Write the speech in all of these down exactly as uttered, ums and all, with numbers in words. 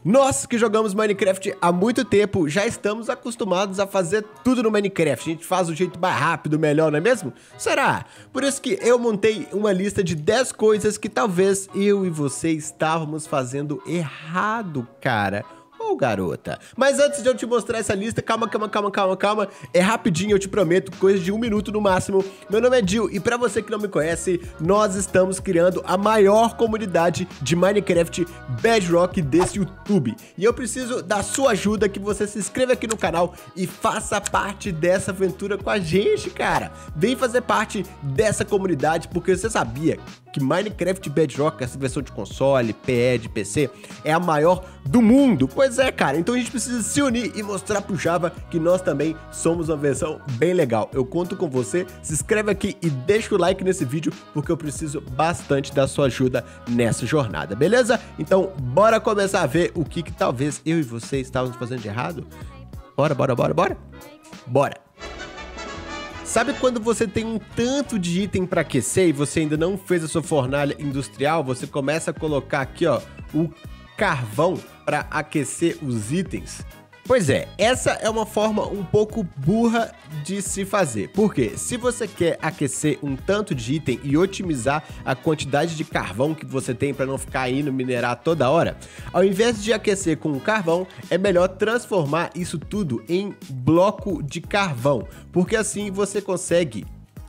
Nós que jogamos Minecraft há muito tempo, já estamos acostumados a fazer tudo no Minecraft. A gente faz do jeito mais rápido, melhor, não é mesmo? Será? Por isso que eu montei uma lista de dez coisas que talvez eu e você estávamos fazendo errado, cara. Ou garota. Mas antes de eu te mostrar essa lista, calma, calma, calma, calma, calma. É rapidinho, eu te prometo, coisa de um minuto no máximo. Meu nome é Dil e pra você que não me conhece, nós estamos criando a maior comunidade de Minecraft Bedrock desse YouTube. E eu preciso da sua ajuda, que você se inscreva aqui no canal e faça parte dessa aventura com a gente, cara. Vem fazer parte dessa comunidade, porque você sabia que Minecraft Bedrock, essa versão de console, P E, de P C, é a maior do mundo? Pois é, cara, então a gente precisa se unir e mostrar pro Java que nós também somos uma versão bem legal. Eu conto com você, se inscreve aqui e deixa o like nesse vídeo, porque eu preciso bastante da sua ajuda nessa jornada, beleza? Então, bora começar a ver o que, que talvez eu e você estávamos fazendo de errado? Bora, bora, bora, bora? Bora! Sabe quando você tem um tanto de item para aquecer e você ainda não fez a sua fornalha industrial? Você começa a colocar aqui, ó, o carvão para aquecer os itens? Pois é, essa é uma forma um pouco burra de se fazer. Por quê? Se você quer aquecer um tanto de item e otimizar a quantidade de carvão que você tem para não ficar indo minerar toda hora, ao invés de aquecer com carvão, é melhor transformar isso tudo em bloco de carvão, porque assim você consegue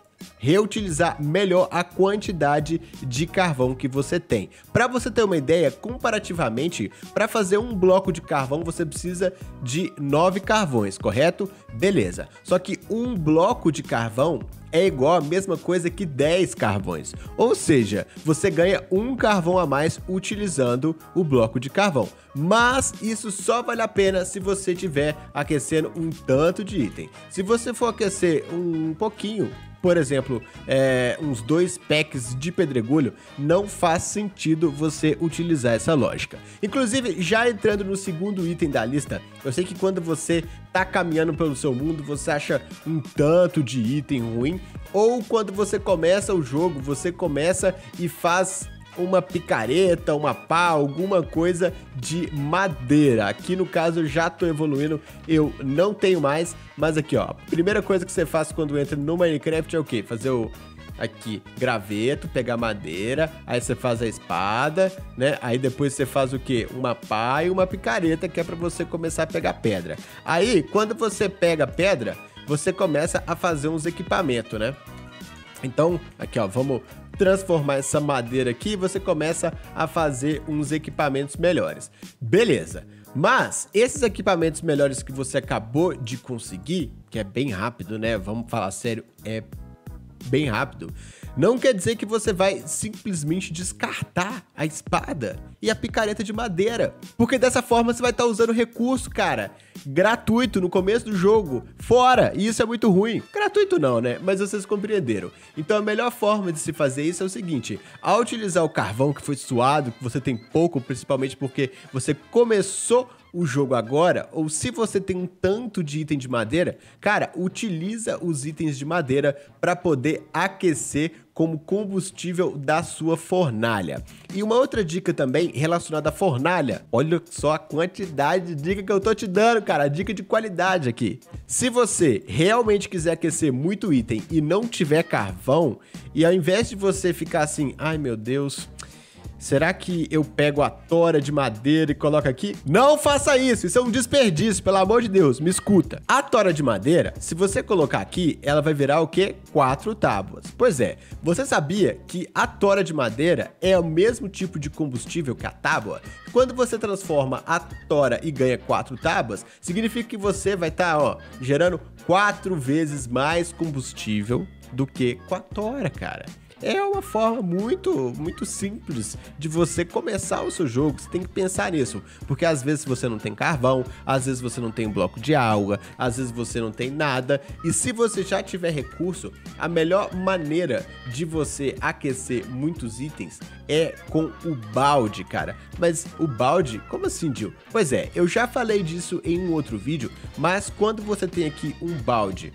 reutilizar melhor a quantidade de carvão que você tem. Para você ter uma ideia, comparativamente, para fazer um bloco de carvão você precisa de nove carvões, correto? Beleza. Só que um bloco de carvão é igual a mesma coisa que dez carvões. Ou seja, você ganha um carvão a mais utilizando o bloco de carvão. Mas isso só vale a pena se você estiver aquecendo um tanto de item. Se você for aquecer um pouquinho, por exemplo, é, uns dois packs de pedregulho, não faz sentido você utilizar essa lógica. Inclusive, já entrando no segundo item da lista, eu sei que quando você tá caminhando pelo seu mundo, você acha um tanto de item ruim, ou quando você começa o jogo, você começa e faz uma picareta, uma pá, alguma coisa de madeira. Aqui no caso eu já tô evoluindo, eu não tenho mais, mas aqui ó, a primeira coisa que você faz quando entra no Minecraft é o quê? Fazer o aqui, graveto, pegar madeira, aí você faz a espada, né? Aí depois você faz o quê? Uma pá e uma picareta, que é pra você começar a pegar pedra. Aí, quando você pega pedra, você começa a fazer uns equipamentos, né? Então, aqui ó, vamos transformar essa madeira aqui e você começa a fazer uns equipamentos melhores. Beleza, mas esses equipamentos melhores que você acabou de conseguir, que é bem rápido, né? Vamos falar sério, é bem rápido. Não quer dizer que você vai simplesmente descartar a espada e a picareta de madeira, porque dessa forma você vai estar usando recurso, cara, gratuito no começo do jogo, fora, e isso é muito ruim. Gratuito não, né? Mas vocês compreenderam. Então a melhor forma de se fazer isso é o seguinte: ao utilizar o carvão que foi suado, que você tem pouco, principalmente porque você começou o jogo agora, ou se você tem um tanto de item de madeira, cara, utiliza os itens de madeira para poder aquecer como combustível da sua fornalha. E uma outra dica também relacionada à fornalha, olha só a quantidade de dica que eu tô te dando, cara, dica de qualidade aqui. Se você realmente quiser aquecer muito item e não tiver carvão, e ao invés de você ficar assim, ai meu Deus, será que eu pego a tora de madeira e coloco aqui? Não faça isso, isso é um desperdício, pelo amor de Deus, me escuta. A tora de madeira, se você colocar aqui, ela vai virar o quê? Quatro tábuas. Pois é, você sabia que a tora de madeira é o mesmo tipo de combustível que a tábua? Quando você transforma a tora e ganha quatro tábuas, significa que você vai estar, ó, gerando quatro vezes mais combustível do que com a tora, cara. É uma forma muito, muito simples de você começar o seu jogo. Você tem que pensar nisso, porque às vezes você não tem carvão, às vezes você não tem um bloco de água, às vezes você não tem nada. E se você já tiver recurso, a melhor maneira de você aquecer muitos itens é com o balde, cara. Mas o balde, como assim, Dil? Pois é, eu já falei disso em um outro vídeo, mas quando você tem aqui um balde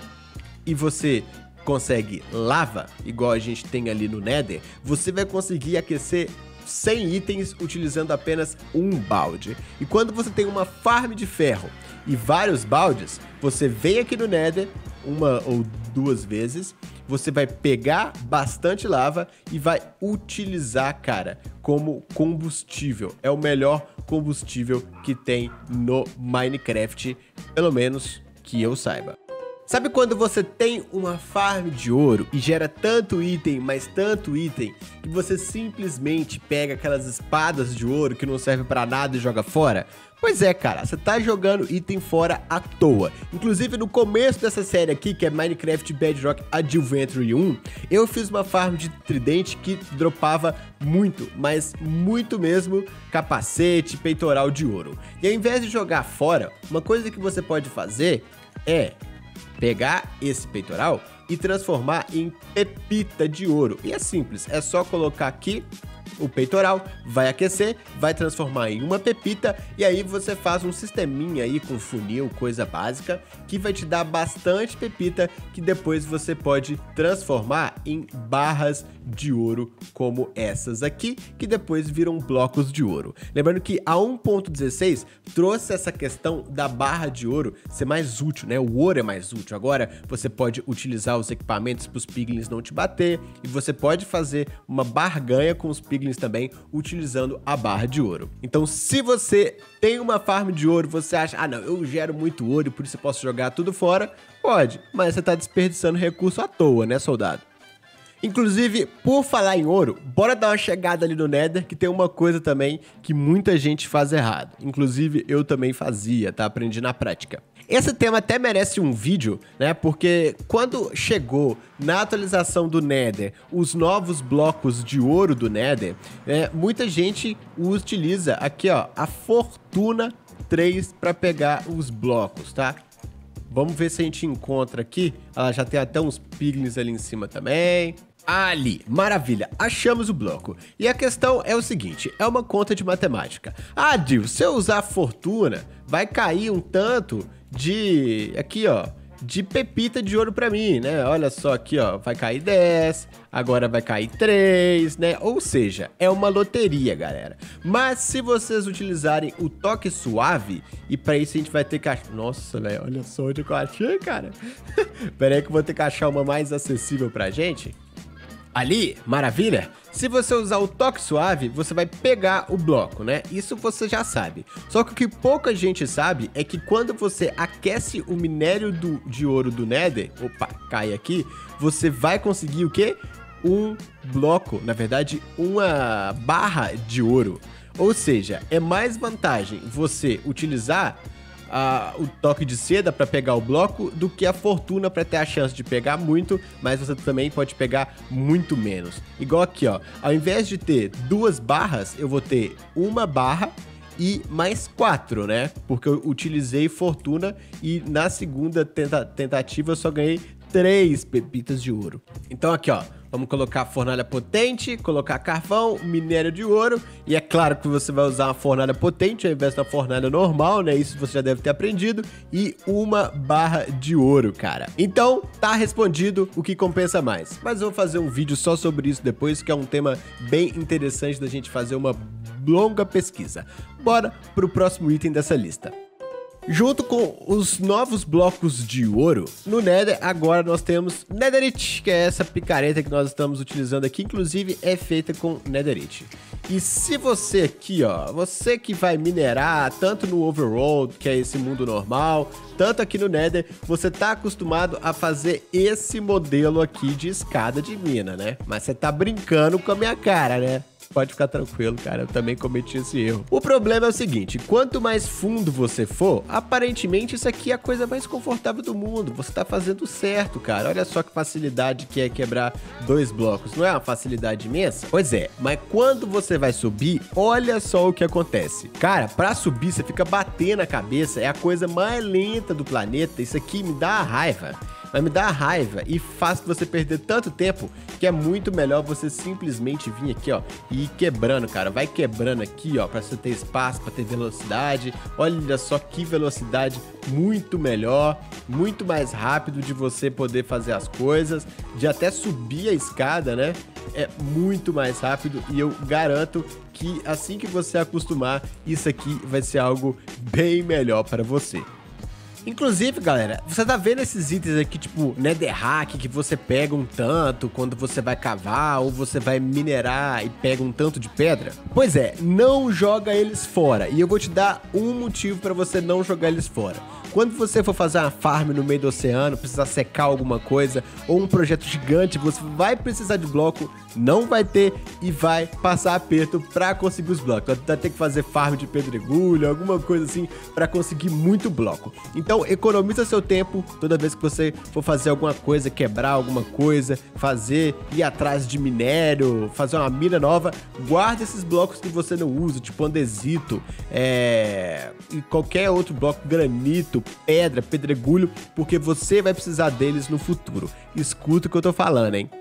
e você consegue lava, igual a gente tem ali no Nether, você vai conseguir aquecer cem itens utilizando apenas um balde. E quando você tem uma farm de ferro e vários baldes, você vem aqui no Nether uma ou duas vezes, você vai pegar bastante lava e vai utilizar, cara, como combustível. É o melhor combustível que tem no Minecraft, pelo menos que eu saiba. Sabe quando você tem uma farm de ouro e gera tanto item, mas tanto item, que você simplesmente pega aquelas espadas de ouro que não servem pra nada e joga fora? Pois é, cara, você tá jogando item fora à toa. Inclusive, no começo dessa série aqui, que é Minecraft Bedrock Adventure um, eu fiz uma farm de tridente que dropava muito, mas muito mesmo, capacete, peitoral de ouro. E ao invés de jogar fora, uma coisa que você pode fazer é pegar esse peitoral e transformar em pepita de ouro. E é simples, é só colocar aqui o peitoral, vai aquecer, vai transformar em uma pepita e aí você faz um sisteminha aí com funil, coisa básica, que vai te dar bastante pepita que depois você pode transformar em barras de ouro como essas aqui, que depois viram blocos de ouro. Lembrando que a um ponto dezesseis trouxe essa questão da barra de ouro ser mais útil, né? O ouro é mais útil. Agora você pode utilizar os equipamentos para os piglins não te bater e você pode fazer uma barganha com os piglins também utilizando a barra de ouro. Então, se você tem uma farm de ouro, você acha, ah não, eu gero muito ouro e por isso eu posso jogar tudo fora, pode, mas você tá desperdiçando recurso à toa, né, soldado? Inclusive, por falar em ouro, bora dar uma chegada ali no Nether, que tem uma coisa também que muita gente faz errado. Inclusive, eu também fazia, tá? Aprendi na prática. Esse tema até merece um vídeo, né? Porque quando chegou na atualização do Nether os novos blocos de ouro do Nether, é, muita gente utiliza aqui, ó, a Fortuna três para pegar os blocos, tá? Vamos ver se a gente encontra aqui. Ela já tem até uns piglins ali em cima também. Ali, maravilha, achamos o bloco. E a questão é o seguinte, é uma conta de matemática. Ah, Dio, se eu usar fortuna, vai cair um tanto de... Aqui, ó, de pepita de ouro pra mim, né? Olha só aqui, ó, vai cair dez, agora vai cair três, né? Ou seja, é uma loteria, galera. Mas se vocês utilizarem o toque suave, e pra isso a gente vai ter que achar... Nossa, velho, olha só onde eu achei, cara. Pera aí que eu vou ter que achar uma mais acessível pra gente. Ali, maravilha? Se você usar o toque suave, você vai pegar o bloco, né? Isso você já sabe. Só que o que pouca gente sabe é que quando você aquece o minério do, de ouro do Nether, opa, cai aqui, você vai conseguir o quê? Um bloco, na verdade, uma barra de ouro. Ou seja, é mais vantagem você utilizar A, o toque de seda para pegar o bloco do que a fortuna para ter a chance de pegar muito, mas você também pode pegar muito menos. Igual aqui, ó, ao invés de ter duas barras, eu vou ter uma barra e mais quatro, né? Porque eu utilizei fortuna e na segunda tenta tentativa eu só ganhei três pepitas de ouro. Então aqui, ó, vamos colocar a fornalha potente, colocar carvão, minério de ouro. E é claro que você vai usar uma fornalha potente ao invés da fornalha normal, né? Isso você já deve ter aprendido. E uma barra de ouro, cara. Então, tá respondido o que compensa mais. Mas eu vou fazer um vídeo só sobre isso depois, que é um tema bem interessante da gente fazer uma longa pesquisa. Bora pro próximo item dessa lista. Junto com os novos blocos de ouro, no Nether agora nós temos Netherite, que é essa picareta que nós estamos utilizando aqui, inclusive é feita com Netherite. E se você aqui, ó, você que vai minerar tanto no Overworld, que é esse mundo normal, tanto aqui no Nether, você tá acostumado a fazer esse modelo aqui de escada de mina, né? Mas você tá brincando com a minha cara, né? Pode ficar tranquilo, cara, eu também cometi esse erro. O problema é o seguinte, quanto mais fundo você for, aparentemente isso aqui é a coisa mais confortável do mundo. Você tá fazendo certo, cara. Olha só que facilidade que é quebrar dois blocos. Não é uma facilidade imensa? Pois é, mas quando você vai subir, olha só o que acontece. Cara, pra subir, você fica batendo a cabeça, é a coisa mais lenta do planeta. Isso aqui me dá raiva. Mas me dá raiva e faz você perder tanto tempo que é muito melhor você simplesmente vir aqui, ó, e ir quebrando, cara. Vai quebrando aqui, ó, pra você ter espaço, pra ter velocidade. Olha só que velocidade muito melhor, muito mais rápido de você poder fazer as coisas, de até subir a escada, né? É muito mais rápido e eu garanto que assim que você acostumar, isso aqui vai ser algo bem melhor para você. Inclusive, galera, você tá vendo esses itens aqui, tipo Netherrack, que você pega um tanto quando você vai cavar ou você vai minerar e pega um tanto de pedra? Pois é, não joga eles fora. E eu vou te dar um motivo para você não jogar eles fora. Quando você for fazer uma farm no meio do oceano, precisar secar alguma coisa, ou um projeto gigante, você vai precisar de bloco, não vai ter e vai passar aperto pra conseguir os blocos. Vai ter que fazer farm de pedregulho, alguma coisa assim, pra conseguir muito bloco. Então economiza seu tempo toda vez que você for fazer alguma coisa, quebrar alguma coisa, fazer, ir atrás de minério, fazer uma mina nova, guarda esses blocos que você não usa, tipo andesito, é... e qualquer outro bloco, granito, pedra, pedregulho, porque você vai precisar deles no futuro. Escuta o que eu tô falando, hein?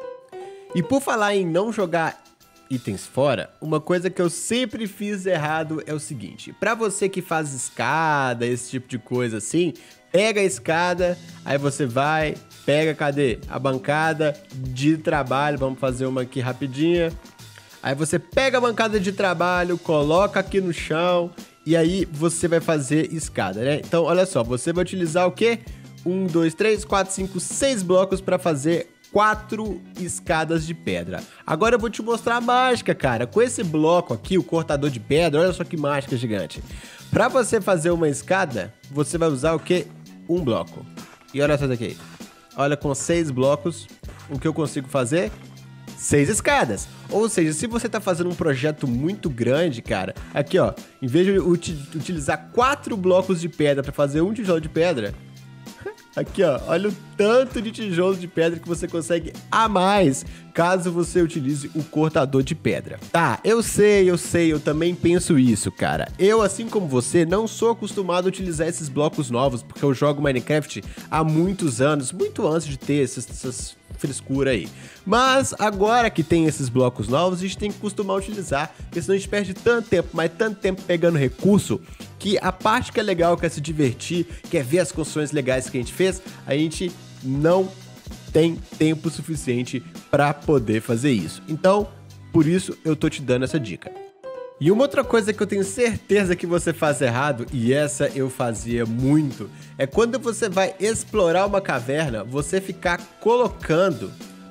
E por falar em não jogar itens fora, uma coisa que eu sempre fiz errado é o seguinte: pra você que faz escada, esse tipo de coisa assim, pega a escada, aí você vai, pega, cadê? A bancada de trabalho, vamos fazer uma aqui rapidinha. Aí você pega a bancada de trabalho, coloca aqui no chão e aí você vai fazer escada, né? Então, olha só, você vai utilizar o quê? Um, dois, três, quatro, cinco, seis blocos para fazer quatro escadas de pedra. Agora eu vou te mostrar a mágica, cara. Com esse bloco aqui, o cortador de pedra, olha só que mágica gigante. Para você fazer uma escada, você vai usar o quê? Um bloco. E olha só daqui. Olha, com seis blocos, o que eu consigo fazer? Seis escadas. Ou seja, se você tá fazendo um projeto muito grande, cara, aqui ó, em vez de uti utilizar quatro blocos de pedra para fazer um tijolo de pedra, aqui ó, olha o tanto de tijolo de pedra que você consegue a mais caso você utilize o cortador de pedra. Tá, eu sei, eu sei, eu também penso isso, cara. Eu, assim como você, não sou acostumado a utilizar esses blocos novos, porque eu jogo Minecraft há muitos anos, muito antes de ter essas, essas frescura aí. Mas agora que tem esses blocos novos, a gente tem que costumar utilizar, porque senão a gente perde tanto tempo, mas tanto tempo pegando recurso, que a parte que é legal, que é se divertir, quer ver as construções legais que a gente fez, a gente não tem tempo suficiente para poder fazer isso. Então, por isso eu tô te dando essa dica. E uma outra coisa que eu tenho certeza que você faz errado, e essa eu fazia muito, é quando você vai explorar uma caverna, você ficar colocando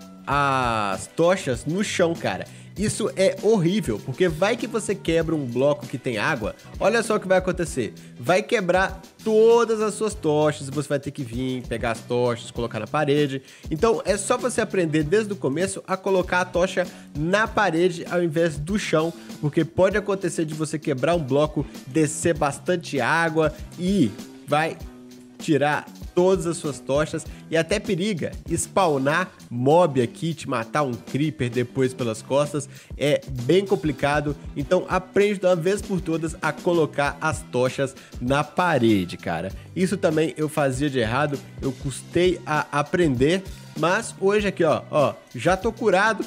as tochas no chão, cara. Isso é horrível, porque vai que você quebra um bloco que tem água, olha só o que vai acontecer. Vai quebrar todas as suas tochas e você vai ter que vir, pegar as tochas, colocar na parede. Então é só você aprender desde o começo a colocar a tocha na parede ao invés do chão, porque pode acontecer de você quebrar um bloco, descer bastante água e vai tirar todas as suas tochas e até periga spawnar mob aqui, te matar um creeper depois pelas costas, é bem complicado. Então aprende de uma vez por todas a colocar as tochas na parede, cara. Isso também eu fazia de errado, eu custei a aprender, mas hoje aqui ó, ó, já tô curado.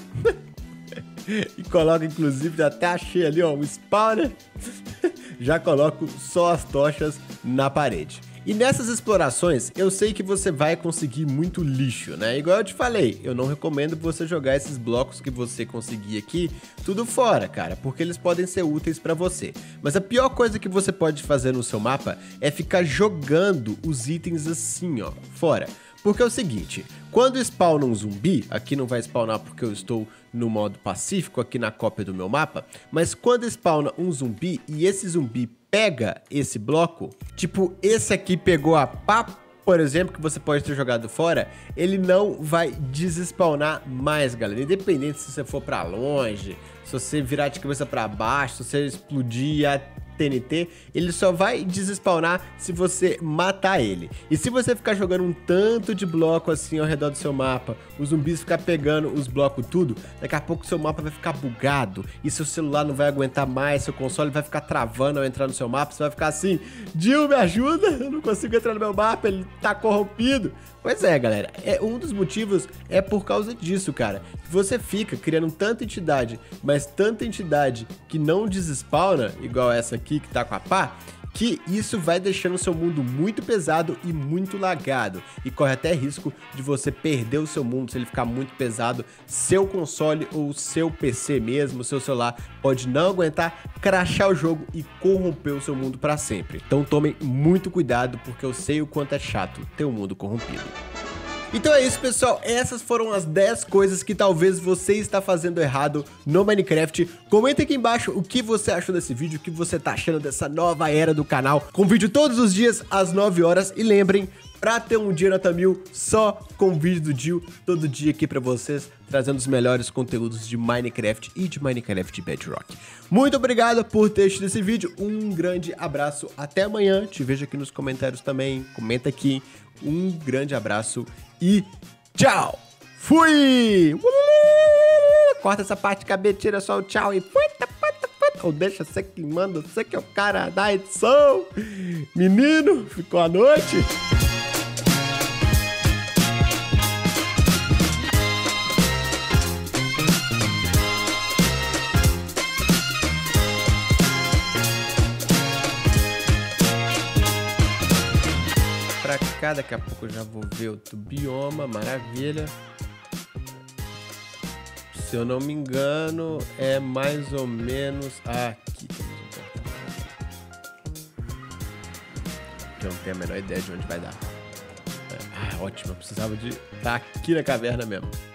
E coloco, inclusive, até achei ali ó, um spawner. Já coloco só as tochas na parede. E nessas explorações, eu sei que você vai conseguir muito lixo, né? Igual eu te falei, eu não recomendo você jogar esses blocos que você conseguir aqui tudo fora, cara, porque eles podem ser úteis pra você. Mas a pior coisa que você pode fazer no seu mapa é ficar jogando os itens assim, ó, fora. Porque é o seguinte, quando spawna um zumbi, aqui não vai spawnar porque eu estou no modo pacífico aqui na cópia do meu mapa, mas quando spawna um zumbi e esse zumbi pega esse bloco, tipo esse aqui pegou a pá, por exemplo, que você pode ter jogado fora, ele não vai desspawnar mais, galera. Independente se você for pra longe, se você virar de cabeça pra baixo, se você explodir T N T, ele só vai desespawnar se você matar ele. E se você ficar jogando um tanto de bloco assim ao redor do seu mapa, os zumbis ficar pegando os blocos tudo, daqui a pouco seu mapa vai ficar bugado e seu celular não vai aguentar mais, seu console vai ficar travando ao entrar no seu mapa, você vai ficar assim, Jill, me ajuda, eu não consigo entrar no meu mapa, ele tá corrompido. Pois é, galera, é, um dos motivos é por causa disso, cara. Você fica criando tanta entidade, mas tanta entidade que não desespawna, igual essa aqui que tá com a pá, que isso vai deixando o seu mundo muito pesado e muito lagado. E corre até risco de você perder o seu mundo se ele ficar muito pesado. Seu console ou seu P C mesmo, seu celular, pode não aguentar, crashar o jogo e corromper o seu mundo para sempre. Então tomem muito cuidado, porque eu sei o quanto é chato ter um mundo corrompido. Então é isso, pessoal, essas foram as dez coisas que talvez você está fazendo errado no Minecraft. Comenta aqui embaixo o que você achou desse vídeo, o que você tá achando dessa nova era do canal, com vídeo todos os dias às nove horas. E lembrem, pra ter um dia nota mil, só com vídeo do Jill, todo dia aqui pra vocês, trazendo os melhores conteúdos de Minecraft e de Minecraft Bedrock. Muito obrigado por ter assistido esse vídeo, um grande abraço, até amanhã, te vejo aqui nos comentários também, comenta aqui, um grande abraço e tchau! Fui! Corta essa parte de cabelo, tira só o tchau e fui! Ou deixa você que manda, você que é o cara da edição. Menino, ficou a noite? Pra cá, daqui a pouco eu já vou ver outro bioma, maravilha. Se eu não me engano, é mais ou menos aqui. Eu não tenho a menor ideia de onde vai dar. Ah, ótimo, eu precisava de estar aqui na caverna mesmo.